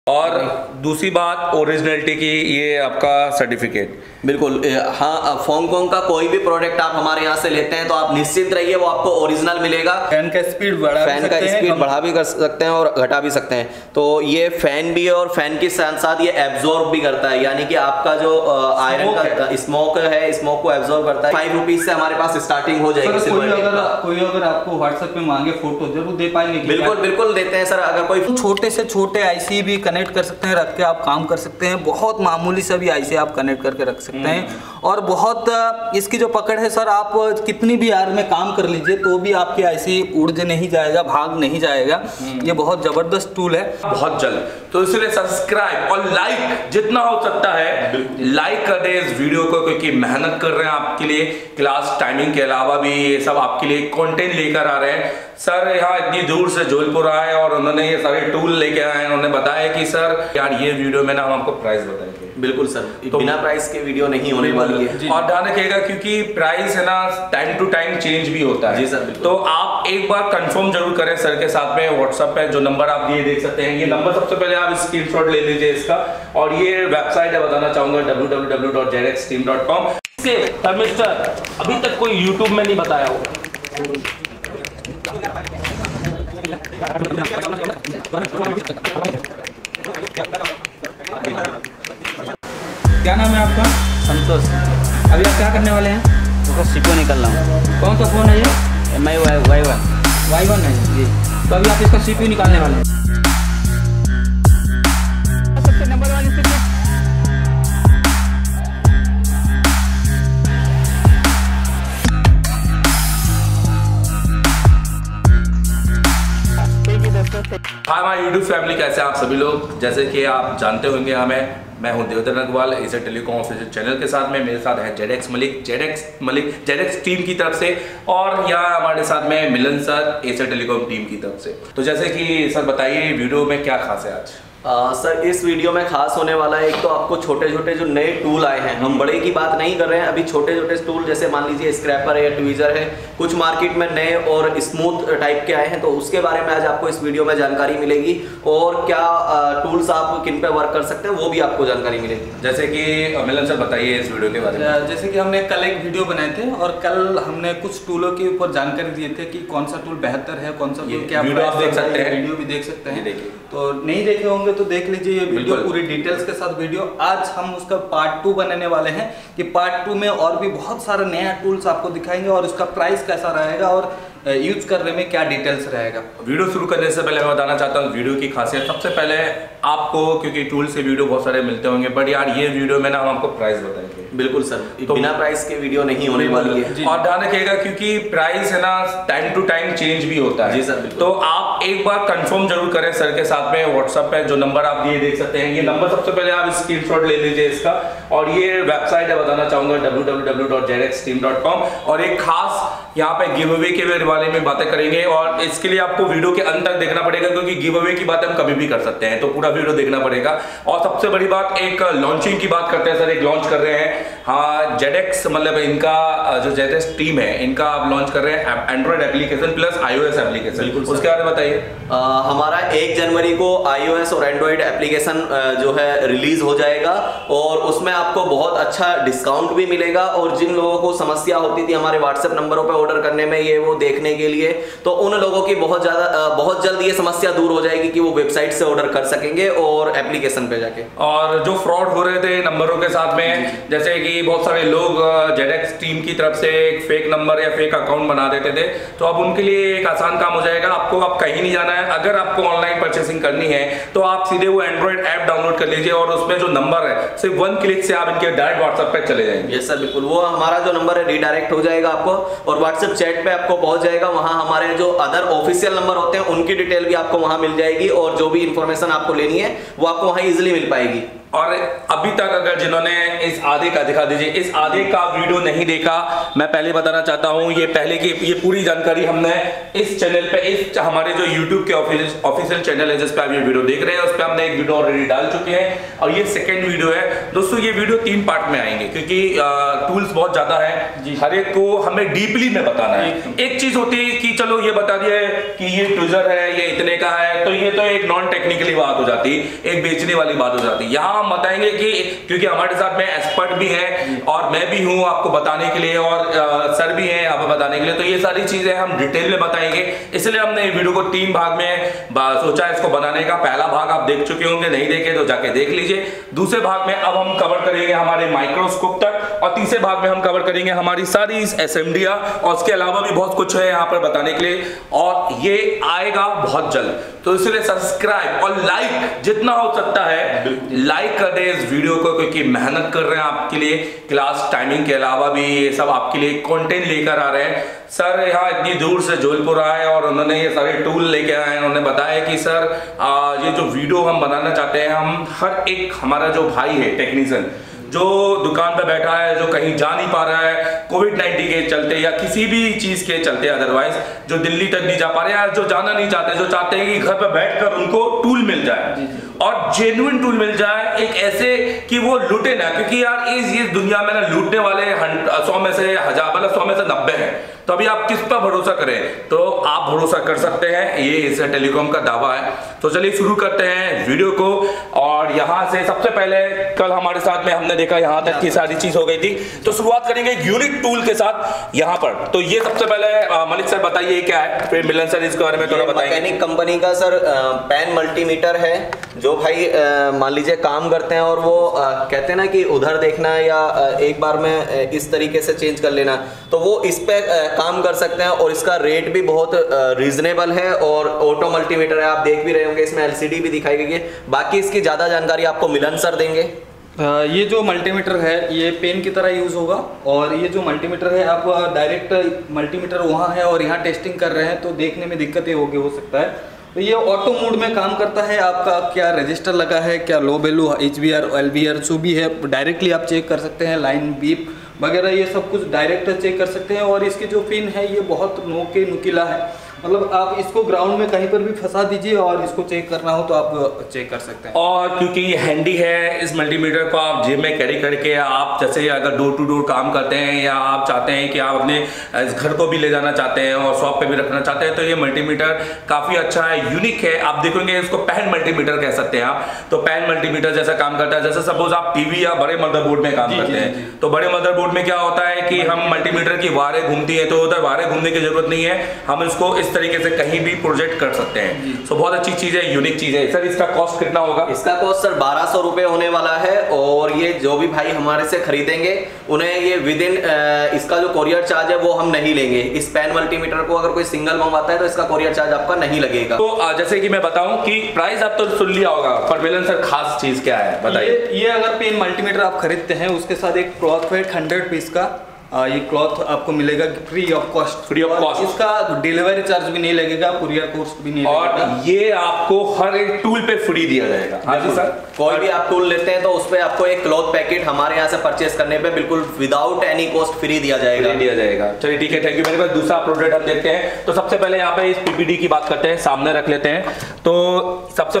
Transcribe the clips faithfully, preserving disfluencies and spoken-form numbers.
और दूसरी बात ओरिजिनलिटी की, ये आपका सर्टिफिकेट। बिल्कुल हाँ, फोंगकोंग का कोई भी प्रोडक्ट आप हमारे यहाँ से लेते हैं तो आप निश्चित रहिए वो आपको ओरिजिनल मिलेगा। फैन का स्पीड बढ़ा फैन का स्पीड बढ़ा भी कर सकते हैं और घटा भी सकते हैं। तो ये फैन भी है और फैन के साथ साथ ये एब्जॉर्ब भी करता है, यानी कि आपका जो आयरन का स्मोक है, स्मोक को एब्जॉर्ब करता है। फाइव रुपीज से हमारे पास स्टार्टिंग हो जाएगी। कोई अगर कोई अगर आपको व्हाट्सएप पे मांगे फोटो जरूर दे पाएंगे? बिल्कुल बिल्कुल देते हैं सर। अगर कोई छोटे से छोटे आईसी भी कनेक्ट कर सकते हैं, रख के आप काम कर सकते हैं। बहुत मामूली सा भी आईसी आप कनेक्ट करके रख सकते हैं और बहुत इसकी जो पकड़ है सर, आप कितनी भी आर में काम कर लीजिए तो भी आपकी आईसी उड़ नहीं जाएगा, भाग नहीं जाएगा। ये बहुत जबरदस्त टूल है। बहुत जल्द, तो इसलिए सब्सक्राइब और लाइक जितना हो सकता है लाइक कर दे इस वीडियो को, क्योंकि मेहनत कर रहे हैं आपके लिए। क्लास टाइमिंग के अलावा भी ये सब आपके लिए कंटेंट लेकर आ रहे हैं। सर यहाँ इतनी दूर से जोधपुर आए और उन्होंने ये सारे टूल लेके आए हैं। उन्होंने बताया कि सर यार ये वीडियो में ना हम आपको प्राइस बताएंगे। बिल्कुल सर, तो बिना प्राइस के वीडियो नहीं होने वाली है। और ध्यान रखिएगा क्योंकि प्राइस है ना टाइम टू टाइम चेंज भी होता है। जी सर, तो आप एक बार कंफर्म जरूर करें सर के साथ में। व्हाट्सएप पे जो नंबर आप दिए देख सकते हैं, ये नंबर सबसे पहले आप स्क्रीनशॉट ले लीजिए इसका। और ये वेबसाइट है, बताना चाहूंगा W W W dot Z X team dot com. Mister अभी तक कोई यूट्यूब में नहीं बताया होगा। क्या नाम है आपका? संतोष। अभी आप क्या करने वाले हैं? तो सीपो निकल रहा हूँ। कौन सा फोन है ये? M I Y Y one Y one है जी। तो अभी आप इसका सीपीयू निकालने वाले हैं। सबसे नंबर वन स्थिति हाय माय यूट्यूब फैमिली, कैसे आप सभी लोग। जैसे कि आप जानते होंगे हमें, मैं हूं Devdhar Nagwal Acer telecom official channel के साथ में। मेरे साथ है Z X Malik, Z X Malik Z X team की तरफ से। और यहाँ हमारे साथ में Milan sir Acer telecom team की तरफ से। तो जैसे कि सर बताइए वीडियो में क्या खास है आज? आ, सर इस वीडियो में खास होने वाला है, एक तो आपको छोटे छोटे जो नए टूल आए हैं, हम बड़े की बात नहीं कर रहे हैं, अभी छोटे छोटे टूल जैसे मान लीजिए स्क्रैपर है या ट्वीजर है, कुछ मार्केट में नए और स्मूथ टाइप के आए हैं। तो उसके बारे में आज आपको इस वीडियो में जानकारी मिलेगी। और क्या आ, टूल्स आप किन पे वर्क कर सकते हैं वो भी आपको जानकारी मिलेगी। जैसे कि मिलन सर बताइए इस वीडियो के बारे में। जैसे कि हमने कल एक वीडियो बनाए थे और कल हमने कुछ टूलों के ऊपर जानकारी दिए थे कि कौन सा टूल बेहतर है, कौन सा टूल क्या वीडियो आप देख सकते हैं, वीडियो भी देख सकते हैं। देखिए, तो नहीं देखे होंगे तो देख लीजिए वीडियो पूरी डिटेल्स के साथ वीडियो। आज हम उसका पार्ट टू बनाने वाले हैं कि पार्ट टू में और भी बहुत सारा नया टूल्स आपको दिखाएंगे और उसका प्राइस कैसा रहेगा और यूज करने में क्या डिटेल्स रहेगा। वीडियो शुरू करने से पहले मैं बताना चाहता हूँ वीडियो की खासियत। सबसे पहले आपको, क्योंकि टूल से वीडियो बहुत सारे मिलते होंगे, बट यार ये वीडियो में ना हम आपको प्राइस बताएंगे। बिल्कुल सर, तो बिना प्राइस के वीडियो नहीं होने वाली है। और ध्यान रखिएगा क्योंकि प्राइस है ना टाइम टू टाइम चेंज भी होता है। जी सर, तो आप एक बार कंफर्म जरूर करें सर के साथ में। व्हाट्सएप पे जो नंबर आप दिए देख सकते हैं, ये नंबर सबसे पहले आप स्क्रीनशॉट ले लीजिए इसका। और ये वेबसाइट है, बताना चाहूंगा W W W dot Z X team dot com. और एक खास यहाँ पे गिव अवे के बारे में बातें करेंगे और इसके लिए आपको वीडियो के अंत तक देखना पड़ेगा, क्योंकि गिव अवे की बात हम कभी भी कर सकते हैं, तो पूरा वीडियो देखना पड़ेगा। और सबसे बड़ी बात, एक लॉन्चिंग की बात करते हैं सर। एक लॉन्च कर रहे हैं, हाँ जेड एक्स मतलब इनका जो जेड एक्स टीम है इनका आप लॉन्च कर रहे हैं Android application plus iOS application. उसके बारे में बताइए। हमारा एक जनवरी को आईओएस और एंड्रॉइड एप्लीकेशन जो है रिलीज हो जाएगा और उसमें आपको बहुत अच्छा डिस्काउंट भी मिलेगा। और जिन लोगों को समस्या होती थी हमारे व्हाट्सएप नंबरों पर ऑर्डर करने में, ये वो देखने के लिए, तो उन लोगों की बहुत ज्यादा बहुत जल्द ये समस्या दूर हो जाएगी कि वो वेबसाइट से ऑर्डर कर सकेंगे और एप्लीकेशन पे जाके। और जो फ्रॉड हो रहे थे नंबरों के साथ में, जैसे कि बहुत सारे लोग जेड एक्स टीम की तरफ से एक फेक नंबर या फेक अकाउंट बना देते थे, तो अब उनके लिए एक आसान काम हो जाएगा। आपको अब कहीं नहीं जाना है। अगर आपको ऑनलाइन परचेसिंग करनी है तो आप सीधे वो एंड्रॉइड ऐप डाउनलोड कर लीजिए और उसमें जो नंबर है सिर्फ वन क्लिक से आप इनके डायरेक्ट व्हाट्सएप पे चले जाएंगे। यस सर, बिल्कुल। वो हमारा जो नंबर है रिडायरेक्ट हो जाएगा आपको और व्हाट्सएप चैट पे आपको पहुंच जाएगा। वहां हमारे जो अदर ऑफिशियल नंबर होते हैं उनकी डिटेल भी आपको वहां मिल जाएगी और जो भी इंफॉर्मेशन आपको लेनी है वो आपको वहां इजीली मिल पाएगी। और अभी तक अगर जिन्होंने इस आधे का दिखा दीजिए, इस आधे का वीडियो नहीं देखा, मैं पहले बताना चाहता हूँ, ये पहले की ये पूरी जानकारी हमने इस चैनल पे, इस हमारे जो YouTube के ऑफिशियल चैनल है जिस पे आप ये वीडियो देख रहे हैं, उस पे हमने एक वीडियो ऑलरेडी डाल चुके हैं और ये सेकंड वीडियो है। दोस्तों ये वीडियो तीन पार्ट में आएंगे क्योंकि टूल्स बहुत ज्यादा है, हर एक को हमें डीपली में बताना है। एक चीज होती है कि चलो ये बता दिया है कि ये ट्विजर है, ये इतने का है, तो ये तो एक नॉन टेक्निकली बात हो जाती है, एक बेचने वाली बात हो जाती है। यहाँ हम बताएंगे कि क्योंकि हमारे साथ में एक्सपर्ट भी हैं और मैं भी हूं आपको बताने के लिए और आ, सर भी हैं आपको बताने के लिए, तो ये सारी चीजें हम डिटेल में बताएंगे। इसलिए हमने वीडियो को तीन भाग में सोचा इसको बनाने का। पहला भाग आप देख चुके होंगे, नहीं देखे तो जाके देख लीजिए। दूसरे भाग में अब हम कवर करेंगे हमारे माइक्रोस्कोप तक और तीसरे भाग में हम कवर करेंगे हमारी सारी असेंबलियां और उसके अलावा भी बहुत कुछ है यहाँ पर बताने के लिए और ये आएगा बहुत जल्द। तो इसलिए सब्सक्राइब और लाइक जितना हो सकता है लाइक कर दे इस वीडियो को, क्योंकि मेहनत कर रहे हैं आपके लिए, क्लास टाइमिंग के अलावा भी ये सब आपके लिए कंटेंट लेकर आ रहे हैं। सर यहाँ इतनी दूर से जोधपुर आए और उन्होंने ये सारे टूल लेके आए हैं। उन्होंने बताया कि सर आ, ये जो वीडियो हम बनाना चाहते हैं, हम हर एक हमारा जो भाई है टेक्नीशियन जो दुकान पे बैठा है, जो कहीं जा नहीं पा रहा है कोविड नाइनटीन के चलते या किसी भी चीज के चलते, अदरवाइज जो दिल्ली तक नहीं जा पा रहे हैं, जो जाना नहीं चाहते, जो चाहते हैं कि घर पे बैठकर उनको टूल मिल जाए और जेन्युइन टूल मिल जाए, एक ऐसे कि वो लूटे ना, क्योंकि यार इस ये दुनिया में ना लूटने वाले सौ में से हजार मतलब सौ में से नब्बे हैं। तो अभी आप किस पर भरोसा करें? तो आप भरोसा कर सकते हैं, ये इस टेलीकॉम का दावा है। तो चलिए शुरू करते हैं वीडियो को। और यहाँ से सबसे पहले कल हमारे साथ में हमने देखा यहाँ तक की सारी चीज हो गई थी, तो शुरुआत करेंगे यूनिक टूल के साथ यहाँ पर। तो ये सबसे पहले मलिक सर बताइए क्या है, फिर मिलन सर इसके बारे में थोड़ा बताएंगे। मैकेनिक कंपनी का सर पैन मल्टीमीटर है, जो भाई मान लीजिए काम करते हैं और वो आ, कहते हैं ना कि उधर देखना या आ, एक बार में इस तरीके से चेंज कर लेना, तो वो इस पे आ, काम कर सकते हैं और इसका रेट भी बहुत रीजनेबल है और ऑटो मल्टीमीटर है। आप देख भी रहे होंगे, इसमें एलसीडी भी दिखाई गई है। बाकी इसकी ज्यादा जानकारी आपको मिलन सर देंगे। ये जो मल्टीमीटर है ये पेन की तरह यूज़ होगा और ये जो मल्टीमीटर है आप डायरेक्ट मल्टीमीटर वहाँ है और यहाँ टेस्टिंग कर रहे हैं तो देखने में दिक्कतें होगी हो सकता है। तो ये ऑटो मोड में काम करता है, आपका क्या रजिस्टर लगा है, क्या low value, H B R, L B R जो भी है डायरेक्टली आप चेक कर सकते हैं, लाइन बीप वगैरह ये सब कुछ डायरेक्ट चेक कर सकते हैं। और इसकी जो पिन है ये बहुत नोके नुकीला है, मतलब आप इसको ग्राउंड में कहीं पर भी फंसा दीजिए और इसको चेक करना हो तो आप चेक कर सकते हैं। और क्योंकि ये हैंडी है, इस मल्टीमीटर को आप जेब में कैरी करके आप जैसे अगर डोर टू डोर काम करते हैं या आप चाहते हैं कि आप अपने घर को भी ले जाना चाहते हैं और शॉप पे भी रखना चाहते हैं, तो ये मल्टीमीटर काफ़ी अच्छा है, यूनिक है। आप देखोगे इसको पैन मल्टीमीटर कह सकते हैं आप। तो पैन मल्टीमीटर जैसा काम करता है, जैसे सपोज आप टीवी या बड़े मदरबोर्ड में काम करते हैं, तो बड़े मदरबोर्ड में क्या होता है कि हम मल्टीमीटर की वारें घूमती है, तो उधर वारें घूमने की जरूरत नहीं है, हम इसको इस तरीके से कहीं भी प्रोजेक्ट कर सकते हैं। तो बहुत अच्छी चीज है, यूनिक चीज है। सर इसका कॉस्ट कितना होगा? इसका कॉस्ट सर बारह सौ रुपए होने वाला है और ये जो भी भाई हमारे से खरीदेंगे उन्हें ये विद इन इसका जो कोरियर चार्ज है वो हम नहीं लेंगे। इस पैन मल्टीमीटर को अगर कोई सिंगल मंगवाता है तो इसका कोरियर चार्ज आपका नहीं लगेगा। तो जैसे कि मैं बताऊं कि प्राइस आप तो सुन लिया होगा, पर मिलन सर खास चीज क्या है बताइए। ये, ये अगर पेन मल्टीमीटर आप खरीदते हैं उसके साथ एक क्लॉथ है हंड्रेड पीस का, आ, ये क्लॉथ आपको मिलेगा free of cost. Free of cost. इसका डिलीवरी चार्ज भी नहीं लगेगा, कुरियर कॉस्ट भी नहीं लगेगा और ये आपको हर एक टूल पे फ्री दिया जाएगा। हाँ जी सर, कोई भी आप टूल लेते हैं तो उस पे आपको एक क्लॉथ पैकेट हमारे यहाँ से परचेस करने पे बिल्कुल विदाउट एनी कॉस्ट फ्री दिया जाएगा दिया जाएगा चलिए ठीक है, थैंक यू। मेरे पास दूसरा प्रोडक्ट हम देखते हैं। तो सबसे पहले यहाँ पे इस पीपीडी की बात करते हैं, सामने रख लेते हैं। तो सबसे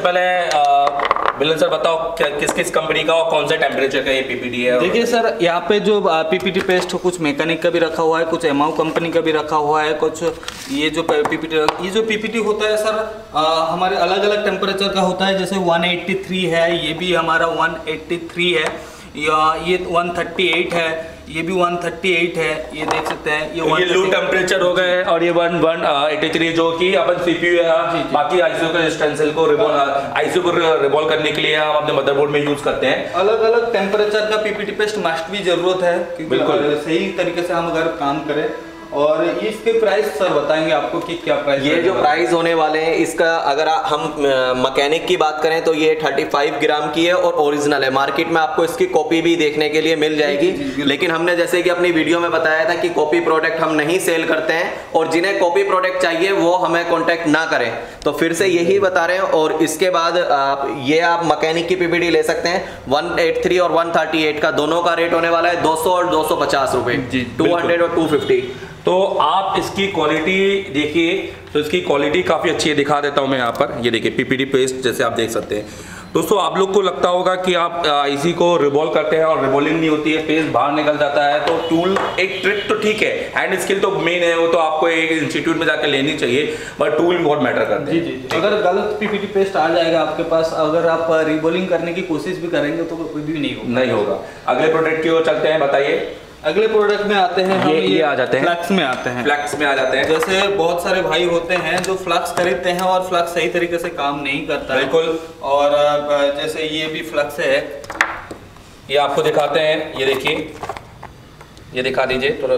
पहले मिलन सर बताओ किस किस कंपनी का और कौन से टेम्परेचर का ये पीपीडी है? देखिए सर, यहाँ पे जो पीपीटी पेस्ट कुछ मैकेनिक का भी रखा हुआ है, कुछ एमाउ कंपनी का भी रखा हुआ है, कुछ ये जो पीपीटी ये जो पीपीटी होता है सर आ, हमारे अलग अलग टेम्परेचर का होता है। जैसे वन एट्टी थ्री है, ये भी हमारा वन एट्टी थ्री है, या ये वन थर्टी एट है, ये भी वन थर्टी एट है, ये देख सकते हैं। ये, ये लो टेम्परेचर हो गए और ये वन वन एटी थ्री जो कि अपन सीपीयू या बाकी आईसीयू के स्टेंसिल को रिवॉल्व आईसीयू को रिवॉल्व करने के लिए हम अपने मदरबोर्ड में यूज करते हैं। अलग अलग टेम्परेचर का पीपीटी पेस्ट मस्ट भी जरूरत है, क्योंकि सही तरीके से हम अगर काम करें और इसके प्राइस सर बताएंगे आपको कि क्या प्राइस? ये जो प्राइस होने वाले हैं इसका, अगर हम मैकेनिक की बात करें तो ये पैंतीस ग्राम की है और ओरिजिनल है। मार्केट में आपको इसकी कॉपी भी देखने के लिए मिल जाएगी, लेकिन हमने जैसे कि अपनी वीडियो में बताया था कि कॉपी प्रोडक्ट हम नहीं सेल करते हैं, और जिन्हें कॉपी प्रोडक्ट चाहिए वो हमें कॉन्टेक्ट ना करें। तो फिर से यही बता रहे हैं। और इसके बाद आप ये आप मैकेनिक की पीपीडी ले सकते हैं। एक सौ तिरासी और एक सौ अड़तीस का दोनों का रेट होने वाला है दो सौ और दो सौ पचास रुपए, दो सौ और दो सौ पचास। तो आप इसकी क्वालिटी देखिए, तो इसकी क्वालिटी काफ़ी अच्छी है। दिखा देता हूं मैं यहाँ पर, ये देखिए पीपीडी पेस्ट जैसे आप देख सकते हैं। दोस्तों आप लोग को लगता होगा कि आप आईसी को रिवॉल्व करते हैं और रिवॉल्विंग नहीं होती है, पेस्ट बाहर निकल जाता है। तो टूल एक ट्रिक तो ठीक है, हैंड स्किल तो मेन है, वो तो आपको एक इंस्टीट्यूट में जाकर लेनी चाहिए, बट टूल बहुत मैटर करते हैं। जी जी, अगर गलत पीपीटी पेस्ट आ जाएगा आपके पास, अगर आप रिबोलिंग करने की कोशिश भी करेंगे तो कोई भी नहीं होगा नहीं होगा। अगले प्रोडक्ट की ओर चलते हैं, बताइए। अगले प्रोडक्ट में आते हैं हम, ये, ये आ जाते हैं फ्लक्स में आते हैं। फ्लक्स में आ जाते हैं। जैसे बहुत सारे भाई होते हैं जो फ्लक्स खरीदते हैं और फ्लक्स सही तरीके से काम नहीं करता है। बिल्कुल। और जैसे ये भी फ्लक्स है, ये आपको दिखाते हैं, ये देखिए, ये दिखा दीजिए थोड़ा।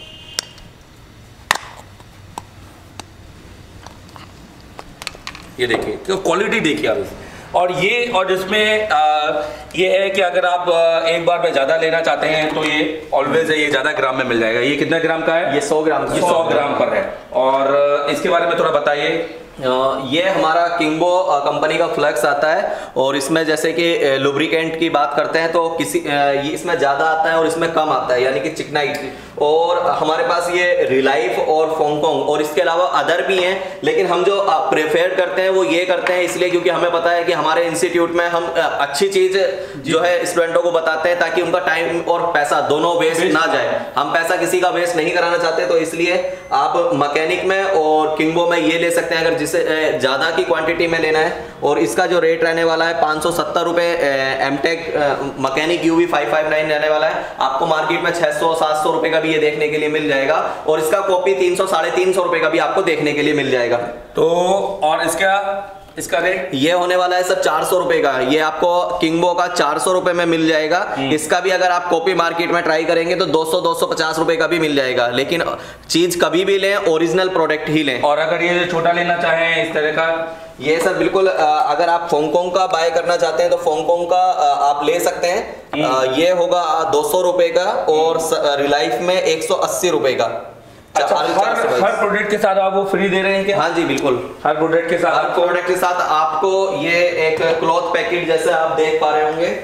ये देखिए तो क्वालिटी देखिए आप इसकी। और ये और जिसमें ये है कि अगर आप आ, एक बार में ज़्यादा लेना चाहते हैं तो ये ऑलवेज है, ये ज़्यादा ग्राम में मिल जाएगा। ये कितना ग्राम का है? ये सौ ग्राम का, ये सौ ग्राम पर है। और इसके बारे में थोड़ा बताइए। ये हमारा किंगबो कंपनी का फ्लक्स आता है, और इसमें जैसे कि लुब्रिकेंट की बात करते हैं तो किसी ये इसमें ज़्यादा आता है और इसमें कम आता है, यानी कि चिकनाई। और हमारे पास ये रिलाइफ और फोंगकोंग और इसके अलावा अदर भी हैं, लेकिन हम जो प्रेफर करते हैं वो ये करते हैं इसलिए क्योंकि हमें पता है कि हमारे इंस्टीट्यूट में हम अच्छी चीज़ जो है स्टूडेंटों को बताते हैं ताकि उनका टाइम और पैसा दोनों वेस्ट ना जाए। हम पैसा किसी का वेस्ट नहीं कराना चाहते, तो इसलिए आप मैकेनिक में और किंगबो में ये ले सकते हैं अगर जिसे ज़्यादा की क्वांटिटी में लेना है। और इसका जो रेट रहने वाला है पाँच सौ सत्तर रुपये, Mtech mechanic UV five five nine रहने वाला है। आपको मार्केट में छः सौ सात सौ रुपये का भी ये देखने के लिए मिल जाएगा, और इसका कॉपी तीन सौ साढ़े तीन सौ रुपये का भी आपको देखने के लिए मिल जाएगा। तो और इसका इसका रेट ये होने वाला है सर चार सौ रुपए का। ये आपको किंगबो का चार सौ रुपए में मिल जाएगा। इसका भी अगर आप कॉपी मार्केट में ट्राई करेंगे तो दो सौ दो सौ पचास रुपए का भी मिल जाएगा, लेकिन चीज कभी भी लें ओरिजिनल प्रोडक्ट ही लें। और अगर ये छोटा लेना चाहें इस तरह का, ये सर बिल्कुल अगर आप फोंगकोंग का बाय करना चाहते हैं तो फोंगकोंग का आप ले सकते हैं। ये होगा दो सौ रुपए का, और रिलाइफ में एक सौ अस्सी रुपए का। अच्छा, हर हर प्रोडक्ट के साथ आप वो फ्री दे रहे हैं क्या? हाँ जी बिल्कुल, हर प्रोडक्ट के साथ हर प्रोडक्ट के साथ आपको ये एक क्लॉथ पैकेट जैसे आप देख पा रहे होंगे,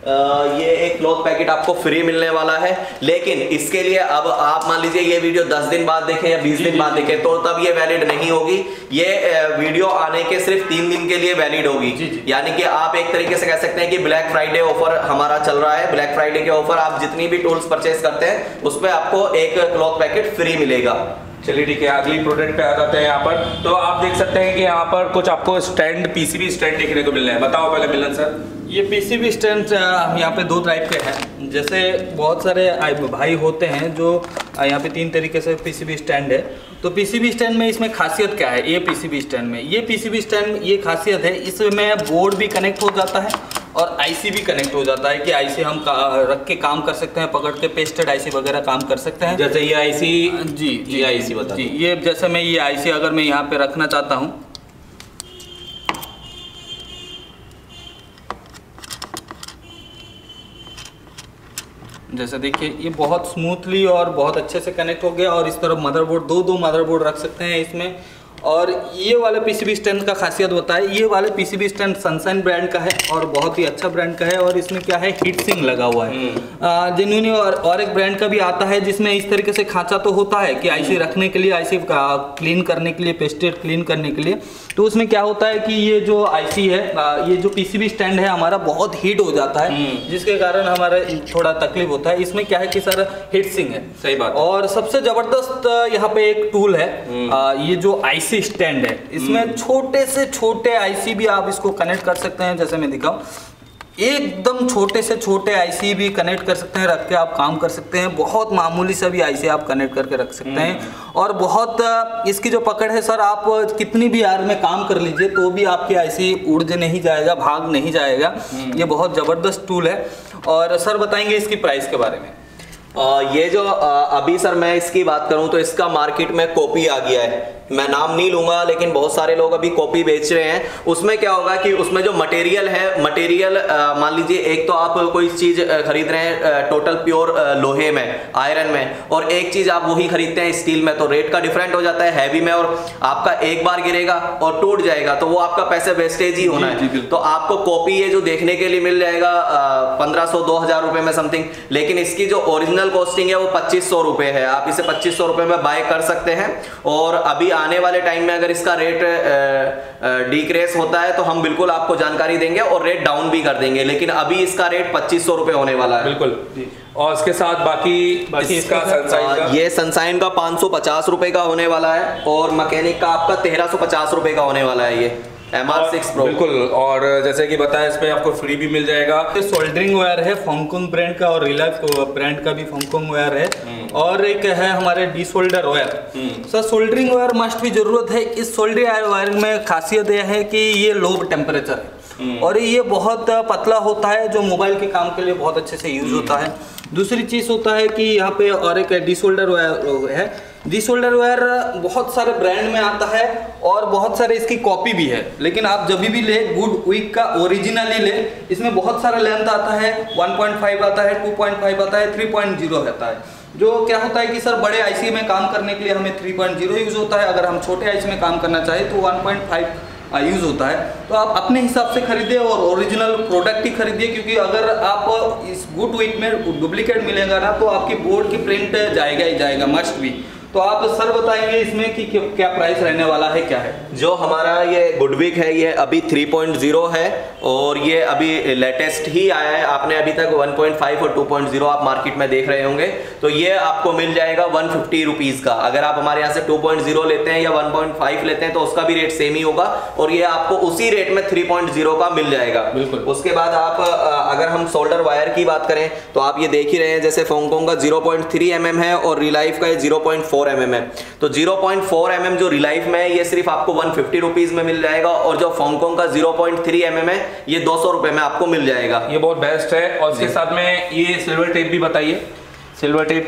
ये एक क्लॉथ पैकेट आपको फ्री मिलने वाला है। लेकिन इसके लिए अब आप मान लीजिए ये वीडियो दस दिन बाद देखें या बीस दिन बाद देखें तो तब ये वैलिड नहीं होगी। ये वीडियो आने के सिर्फ तीन दिन के लिए वैलिड होगी, यानी कि आप एक तरीके से कह सकते हैं कि ब्लैक फ्राइडे ऑफर हमारा चल रहा है। ब्लैक फ्राइडे के ऑफर आप जितनी भी टूल्स परचेज करते हैं उस पर आपको एक क्लॉथ पैकेट फ्री मिलेगा। चलिए ठीक है, अगली प्रोडक्ट पे आ जाते हैं। यहाँ पर तो आप देख सकते हैं कि यहाँ पर कुछ आपको स्टैंड, पीसीबी स्टैंड देखने को मिल रहे हैं। बताओ पहले मिलन सर। ये पीसीबी स्टैंड यहाँ पे दो टाइप के हैं। जैसे बहुत सारे भाई होते हैं जो यहाँ पे तीन तरीके से पीसीबी स्टैंड है। तो पीसीबी स्टैंड में इसमें खासियत क्या है? ये पीसीबी स्टैंड में ये पीसीबी स्टैंड ये खासियत है, इसमें बोर्ड भी कनेक्ट हो जाता है और आईसी भी कनेक्ट हो जाता है कि आईसी हम रख के काम कर सकते हैं, पकड़ के पेस्टेड आईसी वगैरह काम कर सकते हैं। जैसे ये आईसी, जी जी आईसी बता जी, ये जैसे मैं ये आईसी अगर मैं यहाँ पे रखना चाहता हूँ, जैसे देखिए ये बहुत स्मूथली और बहुत अच्छे से कनेक्ट हो गया। और इस तरफ मदरबोर्ड, दो दो मदरबोर्ड रख सकते हैं इसमें। और ये वाले पीसीबी स्टैंड का खासियत होता है, ये वाले पीसीबी स्टैंड सनशाइन ब्रांड का है और बहुत ही अच्छा ब्रांड का है। और इसमें क्या है, हीट सिंक लगा हुआ है। जेन्युइन और, और एक ब्रांड का भी आता है जिसमें इस तरीके से खांचा तो होता है कि आईसी रखने के लिए, आईसी क्लीन करने के लिए, पेस्टेड क्लीन करने के लिए। तो उसमें क्या होता है कि ये जो आईसी है, ये जो पीसीबी स्टैंड है हमारा बहुत हीट हो जाता है, जिसके कारण हमारा थोड़ा तकलीफ होता है। इसमें क्या है कि सर हीट सिंक है। सही बात। और सबसे जबरदस्त यहाँ पे एक टूल है, ये जो आईसी स्टैंड है, इसमें छोटे से छोटे आईसी भी आप इसको कनेक्ट कर सकते हैं। जैसे मैं दिखाऊं, एकदम छोटे से छोटे आईसी भी कनेक्ट कर सकते हैं, रख के आप काम कर सकते हैं। बहुत मामूली सा भी आईसी आप कनेक्ट करके रख सकते हैं। और बहुत इसकी जो पकड़ है सर, आप कितनी भी आर में काम कर लीजिए तो भी आपकी आईसी उड़ नहीं जाएगा, भाग नहीं जाएगा। ये बहुत ज़बरदस्त टूल है। और सर बताएंगे इसकी प्राइस के बारे में। आ, ये जो आ, अभी सर मैं इसकी बात करूं तो इसका मार्केट में कॉपी आ गया है, मैं नाम नहीं लूंगा, लेकिन बहुत सारे लोग अभी कॉपी बेच रहे हैं। उसमें क्या होगा कि उसमें जो मटेरियल है, मटेरियल मान लीजिए एक तो आप कोई चीज खरीद रहे हैं टोटल प्योर लोहे में, आयरन में, और एक चीज आप वही खरीदते हैं स्टील में, तो रेट का डिफरेंट हो जाता है हैवी में, और आपका एक बार गिरेगा और टूट जाएगा तो वो आपका पैसे वेस्टेज ही होना है। तो आपको कॉपी ये जो देखने के लिए मिल जाएगा पंद्रह सौ दो हजार रुपए में समथिंग, लेकिन इसकी जो ओरिजिनल कॉस्टिंग है वो पच्चीस सौ रुपए है। आप इसे पच्चीस सौ रुपए में बाय कर सकते हैं, और अभी आने वाले टाइम में अगर इसका रेट डिक्रेस होता है तो हम बिल्कुल आपको जानकारी देंगे और रेट डाउन भी कर देंगे, लेकिन अभी इसका रेट पच्चीस सौ रुपए होने वाला है। बिल्कुल। और इसके साथ बाकी, बाकी इसका सनशाइन का, ये सनशाइन का पाँच सौ पचास रुपए का होने वाला है, और मैकेनिक का आपका तेरह सौ पचास रुपए का होने वाला है ये एम आर सिक्स प्रो। बिल्कुल। और जैसे कि बताया इसमें आपको फ्री भी मिल जाएगा। सोल्डरिंग वायर है फॉन्कोंग ब्रांड का, और रिलायंस ब्रांड का भी फॉन्कोंग वायर है, और एक है हमारे desolder wire. Sir soldering wire must भी जरूरत है। इस सोल्डरिंग वायर में खासियत यह है कि ये लो टेम्परेचर है, और ये बहुत पतला होता है, जो मोबाइल के काम के लिए बहुत अच्छे से यूज होता है। दूसरी चीज होता है कि यहाँ पे और एक डी सोल्डर वायर है। डी सोल्डर वायर बहुत सारे ब्रांड में आता है, और बहुत सारे इसकी कॉपी भी है, लेकिन आप जब भी ले गुड वीक का ओरिजिनली ले, इसमें बहुत सारा लेंथ आता है, वन पॉइंट फाइव आता है, टू पॉइंट फाइव आता है, थ्री पॉइंट जीरो आता है। जो क्या होता है कि सर बड़े आईसी में काम करने के लिए हमें थ्री पॉइंट जीरो यूज होता है, अगर हम छोटे आईसी में काम करना चाहे तो वन पॉइंट फाइव यूज होता है। तो आप अपने हिसाब से खरीदे और ओरिजिनल प्रोडक्ट ही खरीदिए, क्योंकि अगर आप इस गुड वेट में डुप्लीकेट मिलेगा ना तो आपकी बोर्ड की प्रिंट जाएगा ही जाएगा, मस्ट भी। तो आप सर बताएंगे इसमें कि क्या प्राइस रहने वाला है, क्या है? जो हमारा ये गुडविक है ये अभी थ्री पॉइंट जीरो है, और ये अभी लेटेस्ट ही आया है। आपने अभी तक वन पॉइंट फाइव और टू पॉइंट जीरो आप मार्केट में देख रहे होंगे, तो ये आपको मिल जाएगा वन फिफ्टी रुपीज का। अगर आप हमारे यहाँ से टू पॉइंट जीरो लेते हैं या वन पॉइंट फाइव लेते हैं तो उसका भी रेट सेम ही होगा, और ये आपको उसी रेट में थ्री पॉइंट जीरो का मिल जाएगा। बिल्कुल। उसके बाद आप अगर हम सोल्डर वायर की बात करें तो आप ये देख ही रहे हैं, जैसे फॉन्कोंग का zero point three M M है और रिलाइफ का zero point four M M है। तो zero point four M M जो रिलाइफ में है ये सिर्फ आपको वन फिफ्टी रुपीज में मिल जाएगा, और जो फॉन्कोंग का zero point three M M है ये दो सौ रुपए में आपको मिल जाएगा। ये बहुत बेस्ट है। और इसके साथ में ये सिल्वर टेप भी बताइए। Silver tape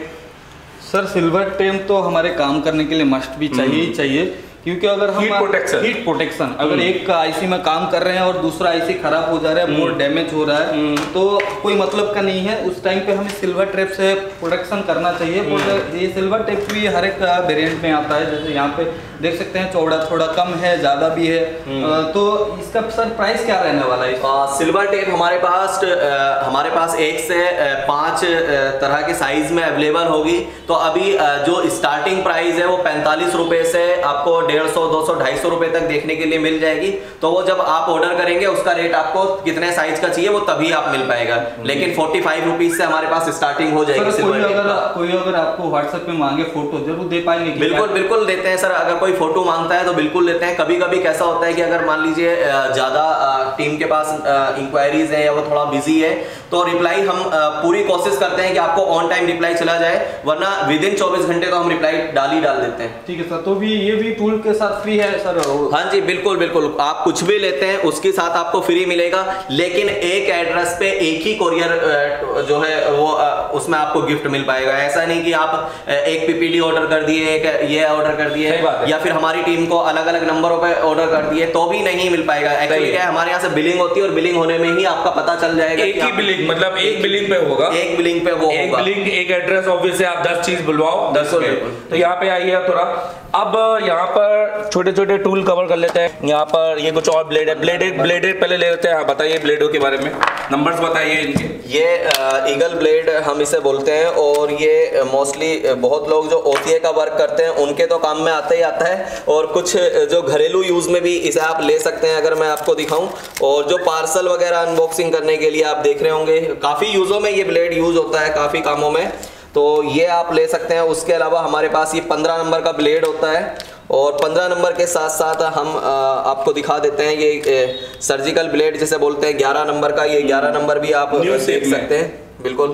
sir silver tape तो हमारे काम करने के लिए मस्ट भी चाहिए ही चाहिए, क्योंकि अगर हम हीट प्रोटेक्शन हीट प्रोटेक्शन अगर एक आईसी में काम कर रहे हैं और दूसरा आईसी खराब हो जा रहा है, बोर्ड डैमेज हो रहा है, तो कोई मतलब का नहीं है। उस टाइम पे हमें सिल्वर टेप से प्रोटेक्शन करना चाहिए। ये सिल्वर टेप भी हर एक वेरिएंट में आता है, जैसे यहाँ पे देख सकते हैं, चौड़ा थोड़ा कम है, ज्यादा भी है। तो इसका सर प्राइस क्या रहने वाला है? सिल्वर टेप हमारे पास हमारे पास एक से पांच तरह के साइज में अवेलेबल होगी। तो अभी जो स्टार्टिंग प्राइस है वो पैंतालीस रुपए से आपको डेढ़ सौ दो सौ ढाई सौ रुपए तक देखने के लिए मिल जाएगी। तो वो जब आप ऑर्डर करेंगे उसका रेट आपको कितने साइज का चाहिए वो तभी आप मिल पाएगा, लेकिन फोर्टी फाइव रुपीज से हमारे पास स्टार्टिंग हो जाएगी। सर, कोई अगर कोई अगर आपको व्हाट्सएप पे मांगे फोटो जरूर दे पाएंगे? बिल्कुल बिल्कुल देते हैं सर। अगर कोई फोटो मांगता है तो बिल्कुल लेते हैं। कभी कभी कैसा होता है कि अगर मान लीजिए ज्यादा टीम के पास इंक्वायरीज है या वो थोड़ा बिजी है तो रिप्लाई हम पूरी कोशिश करते हैं कि आपको ऑन टाइम रिप्लाई चला जाए, वरना विद इन चौबीस घंटे तो हम रिप्लाई डाल ही डाल देते हैं। ठीक है सर। तो भी ये भी टूल के साथ फ्री है सर? हाँ जी बिल्कुल बिल्कुल। आप कुछ भी लेते हैं उसके साथ आपको फ्री मिलेगा, लेकिन एक एड्रेस पे एक ही कोरियर जो है वो उसमें आपको गिफ्ट मिल पाएगा। ऐसा नहीं कि आप एक पीपीडी ऑर्डर कर दिए, एक ये ऑर्डर कर दिए, या फिर हमारी टीम को अलग अलग नंबरों पे ऑर्डर कर दिए तो भी नहीं मिल पाएगा। एक्चुअली क्या है, हमारे यहाँ से बिलिंग होती है और बिलिंग होने में ही आपका पता चल जाएगा। एक ही बिलिंग, मतलब एक बिलिंग पे होगा, एक बिलिंग पे वो एक होगा। बिलिंग एक एड्रेस ऑफिस से आप दस चीज बुलवाओ दस पे। तो यहाँ पे आइए थोड़ा। अब यहाँ पर छोटे छोटे टूल कवर कर लेते हैं। यहाँ पर ये कुछ और ब्लेड है, ब्लेडेड ब्लेडेड पहले ले लेते हैं। बताइए ब्लेडों के बारे में, नंबर्स बताइए इनके। ये ईगल ब्लेड हम इसे बोलते हैं, और ये मोस्टली बहुत लोग जो ओसीए का वर्क करते हैं उनके तो काम में आता ही आता है, और कुछ जो घरेलू यूज में भी इसे आप ले सकते हैं। अगर मैं आपको दिखाऊं, और जो पार्सल वगैरह अनबॉक्सिंग करने के लिए आप देख रहे होंगे, काफी यूजों में ये ब्लेड यूज होता है, काफी कामों में, तो ये आप ले सकते हैं। उसके अलावा हमारे पास ये पंद्रह नंबर का ब्लेड होता है, और पंद्रह नंबर के साथ साथ हम आ, आपको दिखा देते हैं ये ए, सर्जिकल ब्लेड जिसे बोलते हैं ग्यारह नंबर का। ये ग्यारह नंबर भी आप देख सकते हैं, बिल्कुल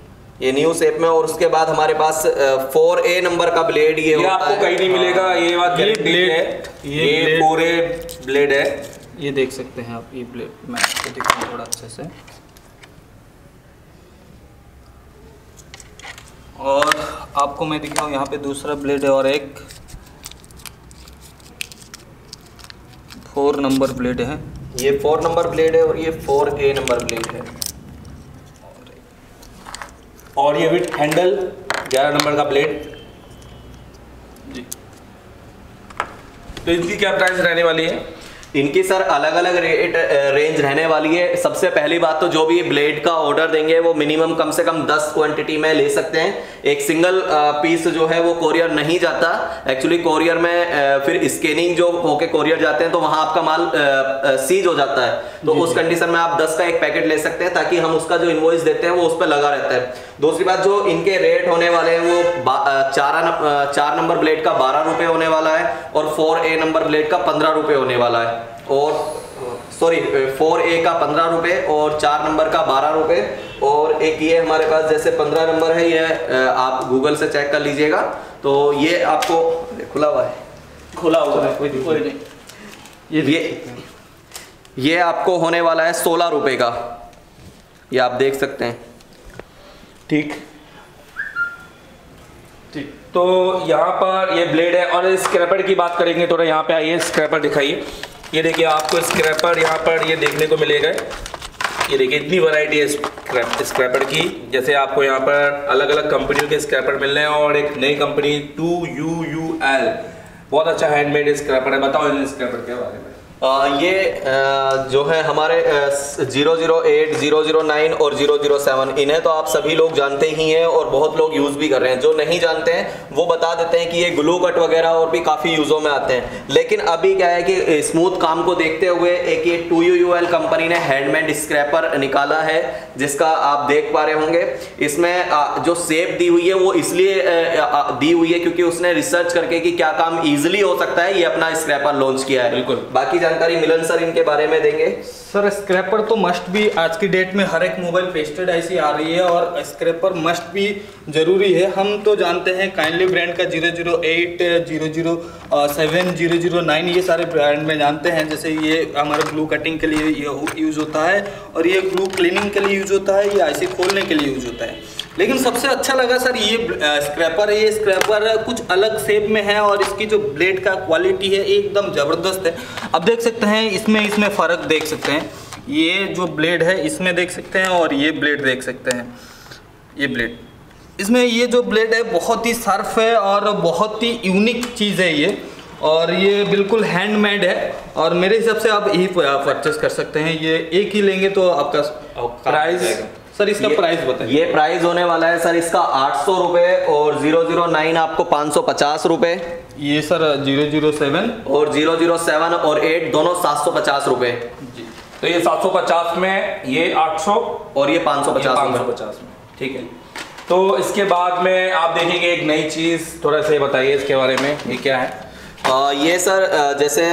ये न्यू शेप में। और उसके बाद हमारे पास फोर ए नंबर का ब्लेड ये, ये आपको कहीं नहीं मिलेगा, ये बात गारंटी है। ये फोर ए ब्लेड है, ये देख सकते हैं आप। ये ब्लेड मैं आपको दिखाऊं थोड़ा अच्छे से। और आपको मैं दिखाऊं, यहाँ पे दूसरा ब्लेड है और एक फोर नंबर ब्लेड है। ये फोर नंबर ब्लेड है और ये फोर ए नंबर ब्लेड है। और ये विथ हैंडल ग्यारह नंबर का ब्लेड जी। तो इनकी क्या प्राइस रहने वाली है? इनकी सर अलग अलग रेट रेंज रहने वाली है। सबसे पहली बात तो जो भी ब्लेड का ऑर्डर देंगे वो मिनिमम कम से कम दस क्वांटिटी में ले सकते हैं। एक सिंगल पीस जो है वो कोरियर नहीं जाता। एक्चुअली कोरियर में फिर स्कैनिंग जो होके कोरियर जाते हैं तो वहां आपका माल सीज हो जाता है, तो उस कंडीशन में आप दस का एक पैकेट ले सकते हैं ताकि हम उसका जो इनवॉइस देते हैं वो उस पर लगा रहता है। दूसरी बात, जो इनके रेट होने वाले हैं वो चार चार नंबर ब्लेड का बारह रुपए होने वाला है और फोर ए नंबर ब्लेड का पंद्रह रुपए होने वाला है। और सॉरी, फोर ए का पंद्रह रुपए और चार नंबर का बारह रुपए। और एक ये हमारे पास जैसे पंद्रह नंबर है, ये आप गूगल से चेक कर लीजिएगा। तो ये आपको खुला हुआ है, खुला हुआ है, कोई कोई नहीं। ये ये ये आपको होने वाला है सोलह रुपए का, ये आप देख सकते हैं। ठीक ठीक तो यहाँ पर ये ब्लेड है। और स्क्रैपर की बात करेंगे थोड़ा, यहाँ पे आइए, स्क्रैपर दिखाइए। ये देखिए आपको स्क्रैपर यहाँ पर ये देखने को मिलेगा। ये देखिए इतनी वैरायटी है स्क्रैप स्क्रैपर की। जैसे आपको यहाँ पर अलग अलग कंपनियों के स्क्रैपर मिल रहे हैं और एक नई company two U U L, बहुत अच्छा हैंडमेड स्क्रैपर है। बताओ इन स्क्रैपर के बारे में। आ, ये आ, जो है हमारे zero zero eight, zero zero nine और ज़ीरो ज़ीरो सेवन, इन्हें तो आप सभी लोग जानते ही हैं और बहुत लोग यूज़ भी कर रहे हैं। जो नहीं जानते हैं वो बता देते हैं कि ये ग्लू कट वगैरह और भी काफ़ी यूज़ों में आते हैं। लेकिन अभी क्या है कि स्मूथ काम को देखते हुए एक ये two U U L company ने हैंडमेड स्क्रैपर निकाला है, जिसका आप देख पा रहे होंगे। इसमें आ, जो शेप दी हुई है वो इसलिए दी हुई है क्योंकि उसने रिसर्च करके कि क्या काम ईजिली हो सकता है, ये अपना स्क्रैपर लॉन्च किया है। बिल्कुल। बाकी जानकारी मिलन सर इनके बारे में देंगे। सर स्क्रैपर तो मस्ट भी, आज की डेट में हर एक मोबाइल पेस्टेड ऐसी आ रही है और स्क्रैपर मस्ट भी जरूरी है। हम तो जानते हैं काइंडली ब्रांड का zero zero eight, zero zero seven, zero zero nine, ये सारे ब्रांड में जानते हैं। जैसे ये हमारा ग्लू कटिंग के लिए ये यूज़ होता है और ये ग्लू क्लीनिंग के लिए यूज़ होता है, ये ऐसे खोलने के लिए यूज़ होता है। लेकिन सबसे अच्छा लगा सर ये स्क्रैपर है। ये स्क्रैपर कुछ अलग शेप में है और इसकी जो ब्लेड का क्वालिटी है एकदम ज़बरदस्त है। अब देख सकते हैं इसमें इसमें फ़र्क देख सकते हैं। ये जो ब्लेड है इसमें देख सकते हैं और ये ब्लेड देख सकते हैं। ये ब्लेड, इसमें ये जो ब्लेड है बहुत ही शार्प है और बहुत ही यूनिक चीज़ है ये, और ये बिल्कुल हैंडमेड है और मेरे हिसाब से आप यही परचेस कर सकते हैं। ये एक ही लेंगे तो आपका प्राइस, सर इसका प्राइस बताइए। ये प्राइस होने वाला है सर इसका आठ सौ रुपए और ज़ीरो ज़ीरो नाइन आपको पाँच सौ पचास रुपए। ये सर ज़ीरो ज़ीरो सेवन और ज़ीरो ज़ीरो सेवन और एट दोनों सात सौ पचास रुपए। जी, तो ये सात सौ पचास में, ये आठ सौ और ये पाँच सौ पचास पाँच सौ पचास में। ठीक है, तो इसके बाद में आप देखेंगे एक नई चीज़, थोड़ा सा बताइए इसके बारे में, ये क्या है? आ, ये सर जैसे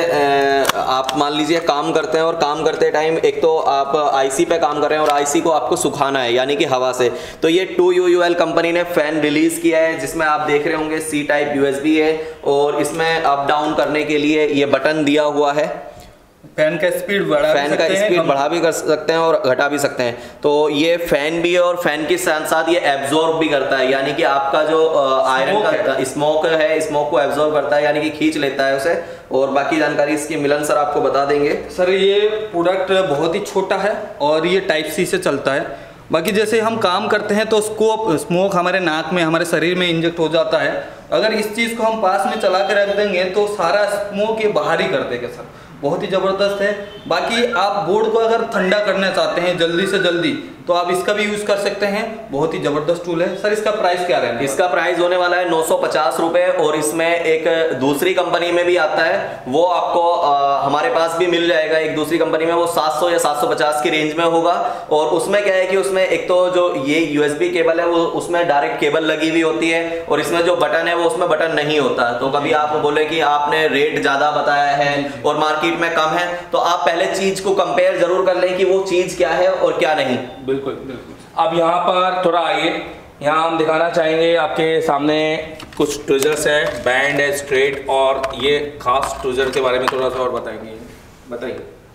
आप मान लीजिए काम करते हैं और काम करते टाइम एक तो आप आईसी पे काम कर रहे हैं और आईसी को आपको सुखाना है यानी कि हवा से, तो ये two U U L company ने फैन रिलीज किया है जिसमें आप देख रहे होंगे सी टाइप यूएसबी है और इसमें अप डाउन करने के लिए ये बटन दिया हुआ है। फैन का स्पीड बढ़ा फैन का स्पीड बढ़ा भी कर सकते हैं और घटा भी सकते हैं। तो ये फैन भी है और फैन के साथ साथ ये एब्जॉर्ब भी करता है, यानी कि आपका जो आयरन का स्मोक है, स्मोक को एब्जॉर्ब करता है यानी कि खींच लेता है उसे। और बाकी जानकारी इसकी मिलन सर आपको बता देंगे। सर ये प्रोडक्ट बहुत ही छोटा है और ये टाइप सी से चलता है। बाकी जैसे हम काम करते हैं तो स्कोप स्मोक हमारे नाक में, हमारे शरीर में इंजेक्ट हो जाता है। अगर इस चीज़ को हम पास में चला के रख देंगे तो सारा स्मोक ये बाहर ही कर देगा सर, बहुत ही ज़बरदस्त है। बाकी आप बोर्ड को अगर ठंडा करना चाहते हैं जल्दी से जल्दी तो आप इसका भी यूज़ कर सकते हैं, बहुत ही ज़बरदस्त टूल है। सर इसका प्राइस क्या रहेगा? इसका प्राइस होने वाला है नौ सौ पचास रुपए और इसमें एक दूसरी कंपनी में भी आता है, वो आपको आ, हमारे पास भी मिल जाएगा। एक दूसरी कंपनी में वो सात सौ या सात सौ पचास की रेंज में होगा और उसमें क्या है कि उसमें एक तो जो ये यूएसबी केबल है वो उसमें डायरेक्ट केबल लगी हुई होती है और इसमें जो बटन है वो उसमें बटन नहीं होता। तो कभी आप बोले कि आपने रेट ज़्यादा बताया है और मार्केट में कम है, तो आप पहले चीज़ को कंपेयर जरूर कर लें कि वो चीज़ क्या है और क्या नहीं। बिल्कुल बिल्कुल। अब यहाँ पर थोड़ा आइए, यहाँ हम दिखाना चाहेंगे आपके सामने कुछ ट्विजर्स हैं, बैंड है स्ट्रेट, और ये खास ट्विजर के बारे में थोड़ा सा और बताएंगे, बताइए।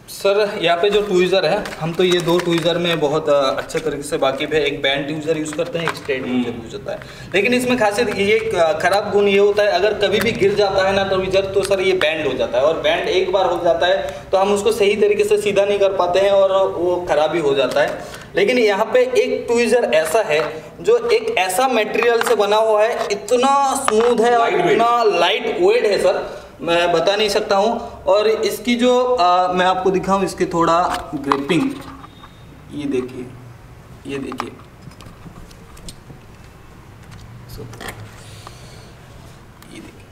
सर यहाँ पे जो ट्वीज़र है, हम तो ये दो ट्वीज़र में बहुत अ, अच्छे तरीके से वाकिफ है। एक बैंड ट्वीज़र यूज़ करते हैं, एक स्ट्रेट ट्वीज़र यूज़ होता है। लेकिन इसमें खासियत ये अ, खराब गुण ये होता है, अगर कभी भी गिर जाता है ना ट्वीज़र तो सर ये बैंड हो जाता है, और बैंड एक बार हो जाता है तो हम उसको सही तरीके से सीधा नहीं कर पाते हैं और वो खराब ही हो जाता है। लेकिन यहाँ पे एक ट्वीज़र ऐसा है जो एक ऐसा मटेरियल से बना हुआ है, इतना स्मूथ है और इतना लाइट वेट है सर, मैं बता नहीं सकता हूँ। और इसकी जो आ, मैं आपको दिखाऊँ इसकी थोड़ा ग्रिपिंग, ये देखिए, ये देखिए, ये देखिए,